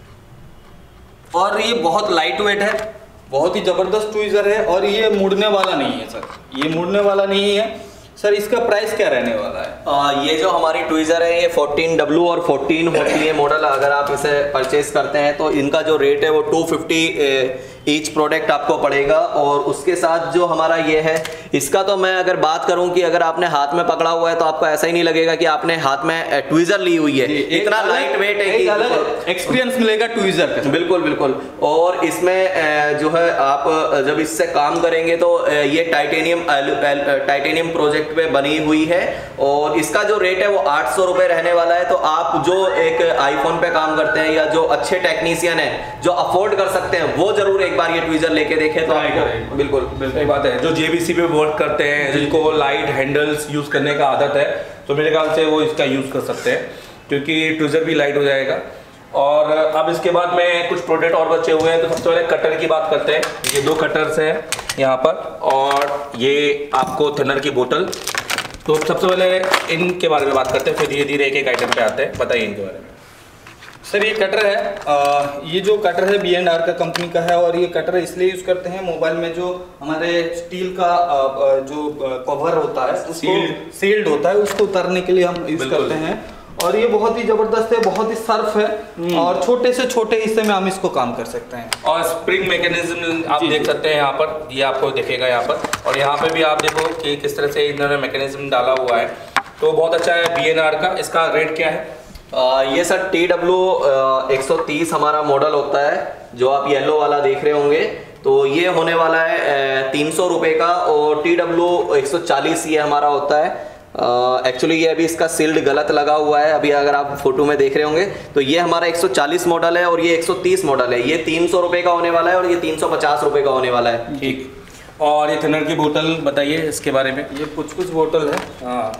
और ये बहुत लाइट वेट है, बहुत ही ज़बरदस्त ट्वीज़र है, और ये मुड़ने वाला नहीं है सर, ये मुड़ने वाला नहीं है सर। इसका प्राइस क्या रहने वाला है? आ, ये जो हमारी ट्वीज़र है ये फोर्टीन डब्ल्यू और फोर्टीन होती है मॉडल। अगर आप इसे परचेस करते हैं तो इनका जो रेट है वो टू फिफ्टी ईच प्रोडक्ट आपको पड़ेगा। और उसके साथ जो हमारा ये है, इसका तो मैं अगर बात करूं कि अगर आपने हाथ में पकड़ा हुआ है तो आपको ऐसा ही नहीं लगेगा कि आपने हाथ में ट्वीज़र ली हुई है, इतना लाइट वेट है कि अलग एक्सपीरियंस मिलेगा ट्वीज़र का। बिल्कुल बिल्कुल। और इसमें जो है आप जब इससे काम करेंगे तो ये टाइटेनियम टाइटेनियम प्रोजेक्ट पे बनी हुई है, और इसका जो रेट है वो आठ सौ रुपये रहने वाला है। तो आप जो एक आईफोन पे काम करते हैं या जो अच्छे टेक्नीशियन हैं जो अफोर्ड कर सकते हैं, वो जरूर एक बार ये ट्वीज़र लेके देखें तो आपको बिल्कुल सही बात है। जो जेबीसी पे वर्क करते हैं, जिनको लाइट हैंडल्स यूज करने का आदत है, तो मेरे ख्याल से वो इसका यूज कर सकते हैं, क्योंकि ट्वीज़र भी लाइट हो जाएगा। और अब इसके बाद में कुछ प्रोडक्ट और बचे हुए हैं, तो सबसे पहले कटर की बात करते हैं। ये दो कटर्स हैं यहाँ पर, और ये आपको थिनर की बोतल। तो सबसे पहले इनके बारे में बात करते हैं, फिर धीरे धीरे एक एक आइटम पे आते हैं। बताइए इनके बारे में। सर ये कटर है, आ, ये जो कटर है बी एंड आर का कंपनी का है, और ये कटर इसलिए यूज़ करते हैं, मोबाइल में जो हमारे स्टील का आ, आ, जो कवर होता है उसको सील्ड होता है, उसको उतारने के लिए हम यूज़ करते हैं। और ये बहुत ही ज़बरदस्त है, बहुत ही सर्फ है, और छोटे से छोटे हिस्से में हम इसको काम कर सकते हैं। और स्प्रिंग मैकेनिज्म आप देख सकते हैं यहाँ पर, ये आपको दिखेगा यहाँ पर, और यहाँ पे भी आप देखो कि किस तरह से इन्होंने मैकेनिज्म डाला हुआ है। तो बहुत अच्छा है बी एन आर का। इसका रेट क्या है? आ, ये सर टी डब्ल्यू एक सौ तीस हमारा मॉडल होता है, जो आप येलो वाला देख रहे होंगे। तो ये होने वाला है तीन सौ रुपये का, और टी डब्ल्यू एक सौ चालीस ये हमारा होता है। एक्चुअली ये अभी इसका सील्ड गलत लगा हुआ है, अभी अगर आप फोटो में देख रहे होंगे तो ये हमारा एक सौ चालीस मॉडल है, और ये एक सौ तीस मॉडल है। ये तीन सौ रुपये का होने वाला है, और ये तीन सौ पचास रुपये का होने वाला है। ठीक। और ये थिनर की बोतल बताइए इसके बारे में। ये कुछ कुछ बोतल है, हाँ,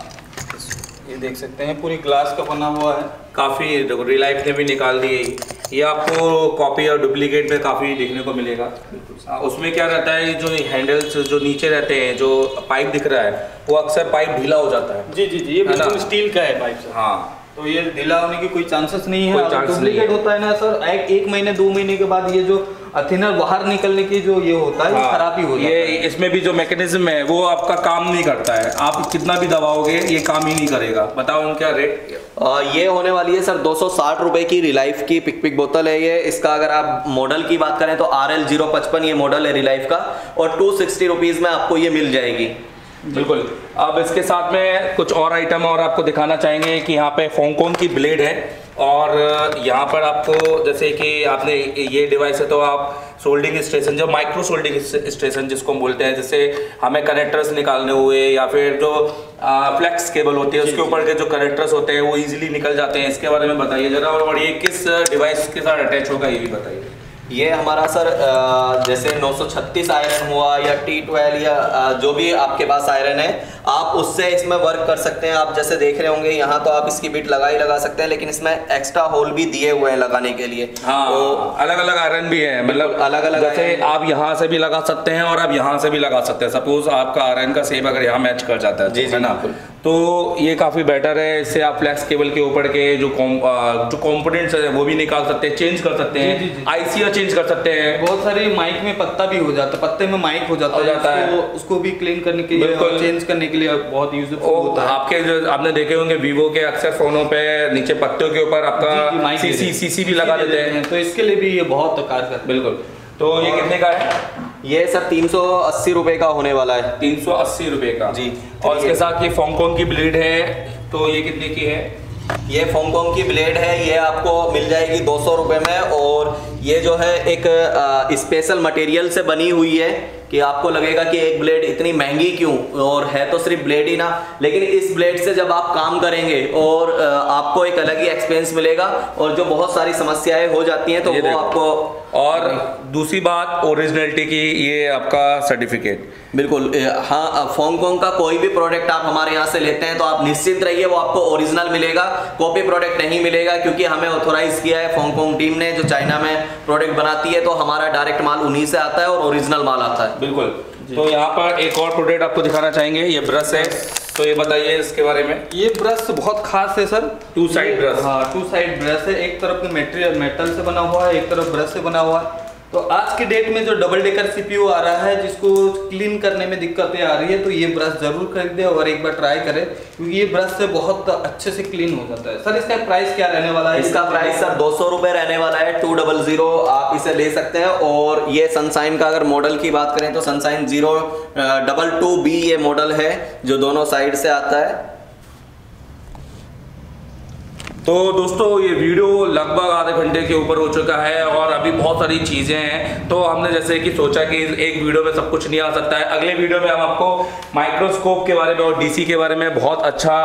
ये देख सकते हैं, पूरी ग्लास का बना हुआ है। काफ़ी रिलाइफ ने भी निकाल दी है। ये आपको कॉपी और डुप्लीकेट में काफ़ी देखने को मिलेगा। उसमें क्या रहता है, जो हैंडल्स जो नीचे रहते हैं, जो पाइप दिख रहा है, वो अक्सर पाइप ढीला हो जाता है। जी जी जी, ये बिल्कुल स्टील का है पाइप सर। हाँ, तो ये ढीला होने की कोई चांसेस नहीं है। कोई चांस नहीं डुप्लीकेट है। होता है ना सर, एक, एक महीने दो महीने के बाद ये जो थिनर बाहर निकलने की जो ये होता है, हाँ, खराब ही हो जाता ये है। इसमें भी जो मैकेनिज्म है वो आपका काम नहीं करता है। आप कितना भी दबाओगे ये काम ही नहीं करेगा। बताओ इनका रेट। आ, ये होने वाली है सर दो सौ साठ रुपए की रिलाइफ की पिक पिक बोतल है ये। इसका अगर आप मॉडल की बात करें तो आर एल जीरो पचपन ये मॉडल है रिलाइफ का, और टू सिक्सटी रुपीज में आपको ये मिल जाएगी। बिल्कुल। अब इसके साथ में कुछ और आइटम और आपको दिखाना चाहेंगे कि यहाँ पे फोंकोन की ब्लेड है, और यहाँ पर आपको जैसे कि आपने ये डिवाइस है तो आप सोल्डिंग स्टेशन, जो माइक्रो सोल्डिंग स्टेशन जिसको हम बोलते हैं, जैसे हमें कनेक्टर्स निकालने हुए या फिर जो फ्लेक्स केबल होती है उसके ऊपर के जो कनेक्टर्स होते हैं वो इजीली निकल जाते हैं। इसके बारे में बताइए जरा, और ये किस डिवाइस के साथ अटैच होगा ये भी बताइए। ये हमारा सर जैसे नौ सौ छत्तीस आयरन हुआ या टी ट्वेल्व या जो भी आपके पास आयरन है, आप उससे इसमें वर्क कर सकते हैं। आप जैसे देख रहे होंगे यहाँ तो आप इसकी बिट लगा ही लगा सकते हैं, लेकिन इसमें एक्स्ट्रा होल भी दिए हुए हैं लगाने के लिए। हाँ, तो अलग अलग आयरन भी है, मतलब अलग अलग, जैसे आप यहाँ से भी लगा सकते हैं और आप यहाँ से भी लगा सकते हैं। सपोज आपका आयरन का सेब अगर यहाँ मैच कर जाता है, जी जी ना, तो ये काफ़ी बेटर है। इससे आप फ्लैक्स केबल के ऊपर के जो जो कंपोनेंट्स है वो भी निकाल सकते हैं, चेंज कर सकते हैं, आईसी चेंज कर सकते हैं। बहुत सारे माइक में पत्ता भी हो जाता है, पत्ते में माइक हो जाता, हो जाता है, उसको, उसको भी क्लीन करने के लिए, चेंज करने के लिए बहुत यूजफुल होता है। आपके जो आपने देखे होंगे वीवो के अक्सर फोनों पे नीचे पत्तों के ऊपर आपका सीसी सीसी भी लगा देते हैं, तो इसके लिए भी ये बहुत कारगर है। बिल्कुल। तो ये कितने का है? ये सर तीन सौ अस्सी रुपए का होने वाला है। तीन सौ अस्सी रुपए का जी। और इसके साथ ये फोंकोन की ब्लेड है, तो ये कितने की है? ये फोंकोन की ब्लेड है, ये आपको मिल जाएगी दो सौ रुपये में। और ये जो है एक स्पेशल मटेरियल से बनी हुई है कि आपको लगेगा कि एक ब्लेड इतनी महंगी क्यों, और है तो सिर्फ ब्लेड ही ना, लेकिन इस ब्लेड से जब आप काम करेंगे और आपको एक अलग ही एक्सपीरियंस मिलेगा, और जो बहुत सारी समस्याएं हो जाती हैं तो वो आपको। और दूसरी बात ओरिजिनलिटी की, ये आपका सर्टिफिकेट बिल्कुल। हाँ, फोंगकोंग का कोई भी प्रोडक्ट आप हमारे यहाँ से लेते हैं तो आप निश्चिंत रहिए, वो आपको ओरिजिनल मिलेगा, कॉपी प्रोडक्ट नहीं मिलेगा, क्योंकि हमें ऑथोराइज किया है फोंगकोंग टीम ने जो चाइना में प्रोडक्ट बनाती है, तो हमारा डायरेक्ट माल उन्हीं से आता है और ओरिजिनल माल आता है। बिल्कुल। तो यहाँ पर एक और प्रोडक्ट आपको दिखाना चाहेंगे, ये ब्रश है, तो ये बताइए इसके बारे में। ये ब्रश बहुत खास है सर, टू साइड ब्रश। हाँ, टू साइड ब्रश है, एक तरफ मटेरियल मेटल से बना हुआ है, एक तरफ ब्रश से बना हुआ है। तो आज के डेट में जो डबल डेकर सीपीयू आ रहा है जिसको क्लीन करने में दिक्कतें आ रही है, तो ये ब्रश जरूर खरीदे और एक बार ट्राई करें, क्योंकि ये ब्रश से बहुत अच्छे से क्लीन हो जाता है। सर इसका प्राइस क्या रहने वाला है? इसका प्राइस सर दो सौ रुपए रहने वाला है, टू डबल जीरो आप इसे ले सकते हैं। और ये सनशाइन का अगर मॉडल की बात करें तो Sunshine zero double two B ये मॉडल है जो दोनों साइड से आता है। तो दोस्तों ये वीडियो लगभग आधे घंटे के ऊपर हो चुका है और अभी बहुत सारी चीज़ें हैं, तो हमने जैसे कि सोचा कि एक वीडियो में सब कुछ नहीं आ सकता है। अगले वीडियो में हम आपको माइक्रोस्कोप के बारे में और डीसी के बारे में बहुत अच्छा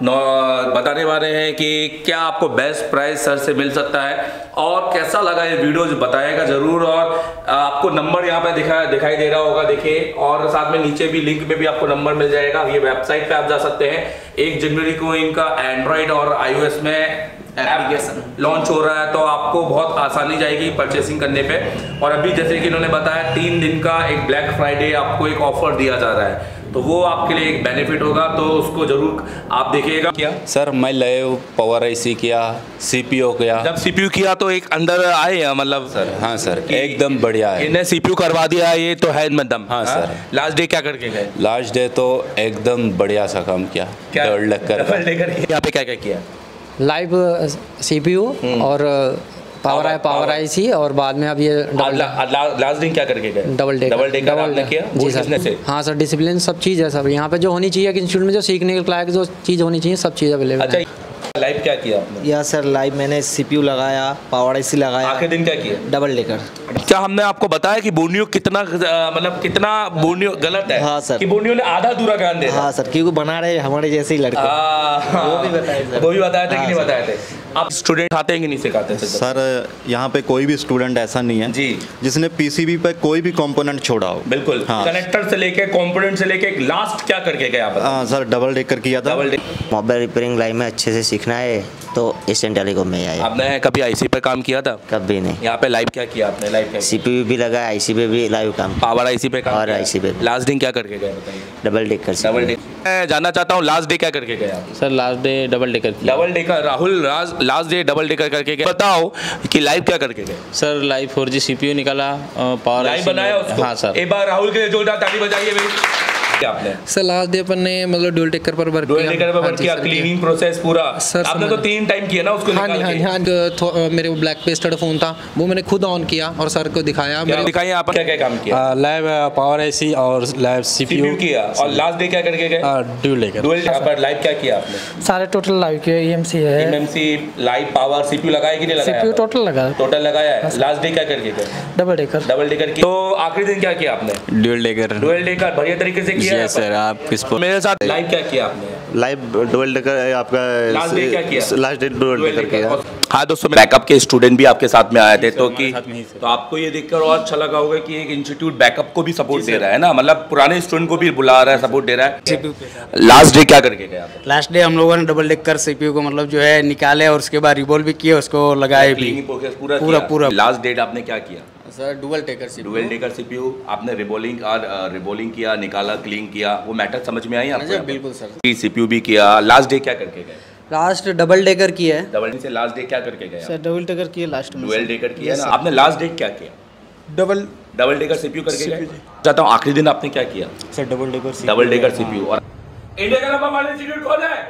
बताने वाले हैं कि क्या आपको बेस्ट प्राइस सर से मिल सकता है, और कैसा लगा ये वीडियो बताएगा ज़रूर। और आपको नंबर यहाँ पे दिखा दिखाई दे रहा होगा, देखिए, और साथ में नीचे भी लिंक में भी आपको नंबर मिल जाएगा। ये वेबसाइट पे आप जा सकते हैं। एक जनवरी को इनका एंड्रॉइड और आईओएस में एप्लीकेशन लॉन्च हो रहा है, तो आपको बहुत आसानी जाएगी परचेसिंग करने पे। और अभी जैसे कि इन्होंने बताया तीन दिन का एक ब्लैक फ्राइडे आपको एक ऑफर दिया जा रहा है, तो वो आपके लिए एक बेनिफिट होगा, तो उसको जरूर आप देखिएगा। क्या सर मैं लाइव पावर आईसी किया, सीपीयू किया। जब सीपीयू किया तो एक अंदर आए मतलब सर हाँ सर एकदम बढ़िया है, इन्हें सीपीयू करवा दिया, ये तो है मतलब। हाँ सर। लास्ट डे क्या करके गए? लास्ट डे तो एकदम बढ़िया सा काम किया, डबल डेकर यहाँ पे क्या क्या किया? लाइव सीपीयू और power I power I C, और बाद में अब ये डबल लास्ट दिन क्या करके गए? Double day double day double day किया जी सर। हाँ सर, डिसिप्लिन सब चीज़ है सब यहाँ पे जो होनी चाहिए, कि इंस्टीट्यूट में जो सीखने के लायक जो चीज़ होनी चाहिए सब चीज़ अवेलेबल है। अच्छा, लाइव क्या किया आपने? या सर लाइव मैंने सीपीयू लगाया, पावर आईसी लगाया। आखिरी दिन क्या किया? Double decker. क्या हमने आपको बताया कि बोर्नियो कितना मतलब कितना बोर्नियो गलत है? हाँ सर, कि बोर्नियो ने आधा अधूरा ज्ञान दे। हाँ सर, क्योंकि बना रहे हमारे जैसे ही लड़के। वो भी बताए थे, वो भी बताए थे कि नहीं बताए थे? आप स्टूडेंट आते हैं कि नहीं सिखाते थे? सर यहाँ पे कोई भी स्टूडेंट ऐसा नहीं है जी जिसने पीसीबी पे कोई भी कंपोनेंट छोड़ा हो। बिल्कुल। हाँ। कनेक्टर से लेके कंपोनेंट से लेके लास्ट क्या करके गए आप? हाँ सर, डबल डेकर किया था। डबल मोबाइल रिपेयरिंग लाइन में अच्छे से सीखना है तो ईस्टर्न टेलीकॉम में आया। आपने कभी आईसी पे काम किया था? कभी नहीं। यहाँ पे लाइव क्या किया आपने? लाइव क्या? सीपीयू भी लगा, आईसी पे भी लाइव काम। पावर आईसी पे काम और आईसी पे। लास्ट दिन क्या करके गए बताइए? Double decker. डबल डे मैं जानना चाहता हूँ, लास्ट डे क्या करके गए आप? Sir last day double decker किया। Double decker Rahul last day double decker करके गए। बताओ कि लाइव क्या करके गए? Sir live four G CPU निकाला, पावर लाइव बनाया उसको। हाँ सर। एक बार राहुल के लिए जोरदार ताली बजाइए भाई। आपने सर लास्ट डे अपन ने मतलब ड्यूल टेकर पर वर्क ड्यूल टेकर पर वर्क किया, क्लीनिंग प्रोसेस पूरा सर आपने तो तीन टाइम किया ना उसको? हाँ हाँ हाँ, मेरे वो ब्लैक पेस्टेड फोन था वो मैंने खुद ऑन किया और सर को दिखाया। मेरे दिखाइए आप क्या क्या काम किया? लाइव पावर आईसी और लाइव सीपीयू किया। और लास्ट डे क्या करके गए? Dual decker. ड्यूल टेकर पर लाइव क्या किया आपने? सारे टोटल लाइव किए, ईएमसी है, ईएमसी लाइव पावर सीपीयू लगाया कि नहीं लगाया? सीपीयू टोटल लगा टोटल लगाया है। लास्ट डे क्या करके गए? Double decker. डबल डेकर की। तो आखिरी दिन क्या किया आपने? Dual decker. ड्यूल डेकर बढ़िया तरीके से किया सर। आप किस मेरे साथ लाइव क्या किया आपने? लाइव डबल डेकर आपका लास्ट डे क्या किया? लास्ट डे डबल डेकर किया। हाँ दोस्तों, बैकअप के स्टूडेंट भी आपके साथ में आए थे, तो कि तो आपको ये देखकर और अच्छा लगा होगा कि एक इंस्टीट्यूट बैकअप को भी सपोर्ट दे रहा है ना, मतलब पुराने स्टूडेंट को भी बुला रहा है, सपोर्ट दे रहा है। लास्ट डे क्या करके गए आप? लास्ट डे हम लोगों ने डबल डेकर सीपीयू को मतलब जो है निकाले और उसके बाद रिवॉल्व भी किए, उसको लगाए भी पूरा पूरा पूरा। लास्ट डेट आपने क्या किया? Sir dual decker CPU. Dual decker CPU आपने रिबोलिंग और रिबोलिंग किया, निकाला, क्लीन किया, वो मैटर समझ में आई आपको? बिल्कुल सर। सीपीयू भी किया। लास्ट डे क्या करके गए? लास्ट डबल डेकर किया है। डबल से लास्ट डे क्या करके गए? सर डबल डेकर किया लास्ट में। डुअल डेकर किया ना आपने? लास्ट डे क्या किया? डबल डबल डेकर सीपीयू करके गए। चाहता हूँ आखिरी दिन आपने क्या किया? Sir double decker double decker CPU. और इंडिया का नंबर वन इंस्टीट्यूट कौन है?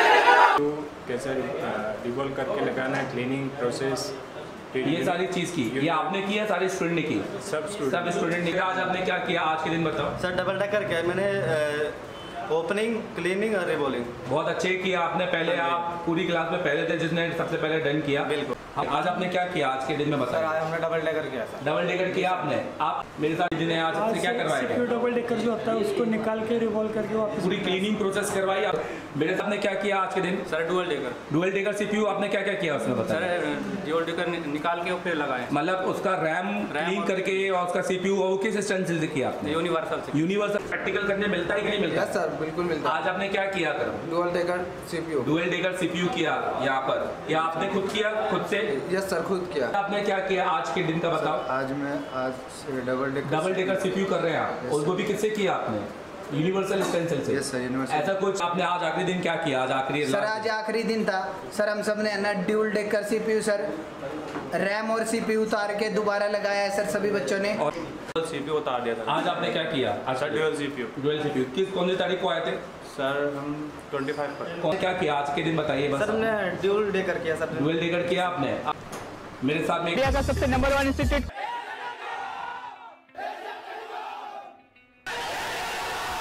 कैसे रिवॉल्व करके लगाना है, क्लीनिंग प्रोसेस, ये सारी चीज की ये आपने किया, सारे स्टूडेंट ने की? सब सब स्टूडेंट ने। आज आपने क्या किया आज के दिन बताओ? सर डबल डेकर किया मैंने, ओपनिंग, क्लीनिंग और रिबोलिंग। बहुत अच्छे किया आपने। पहले आप पूरी क्लास में पहले थे जिसने सबसे पहले डन किया। बिल्कुल। आज आपने क्या किया आज के दिन में बताया? आज हमने डबल डेकर किया था। डबल डेकर किया आपने? आप मेरे साथ जिन्हें आज आपसे क्या करवाया? डबल डेकर जो होता है उसको निकाल के रिवॉल्व करके वापस पूरी क्लीनिंग प्रोसेस करवाई आप। मेरे साथ ने क्या किया आज के दिन? Sir dual decker dual decker CPU आपने क्या क्या किया उसमें बताया? सर डुअल डेकर निकाल के फिर लगाए, मतलब उसका रैम क्लीन करके और उसका सीपीयू वो किस स्टेंसिल से किया आपने? यूनिवर्सल से। यूनिवर्सल प्रैक्टिकल करने मिलता है कि नहीं मिलता? यस सर बिल्कुल मिलता है। आज आपने क्या किया करो? Dual decker CPU. Dual decker CPU किया यहाँ पर, या आपने खुद किया खुद से? यस सर खुद किया। आपने क्या किया आज के दिन का बताओ? आज मैं आज double decker double decker CPU कर रहे हैं आप, और वो भी किससे किया आपने? यूनिवर्सल स्टेंसिल से। Yes sir universal. ऐसा कुछ आपने आज आखिरी दिन क्या किया? आज आखिरी सर आज आखिरी दिन था सर, हम सब ने ना dual decker CPU sir RAM और सीपीयू उतार के दोबारा लगाया है सर सभी बच्चों ने, और सीपीयू उतार दिया था। आज आपने क्या किया? अच्छा ड्यूल सीपीयू। ड्यूल सीपीयू किस कौन सी तारीख को आए थे सर? हम पच्चीस पर। कौन क्या किया आज के दिन बताइए बस। सर हमने ड्यूल डेकर किया सर। ड्यूल डेकर किया आपने? मेरे साथ में इंडिया का सबसे नंबर वन इंस्टीट्यूट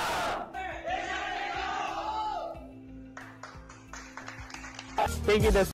ठीक है।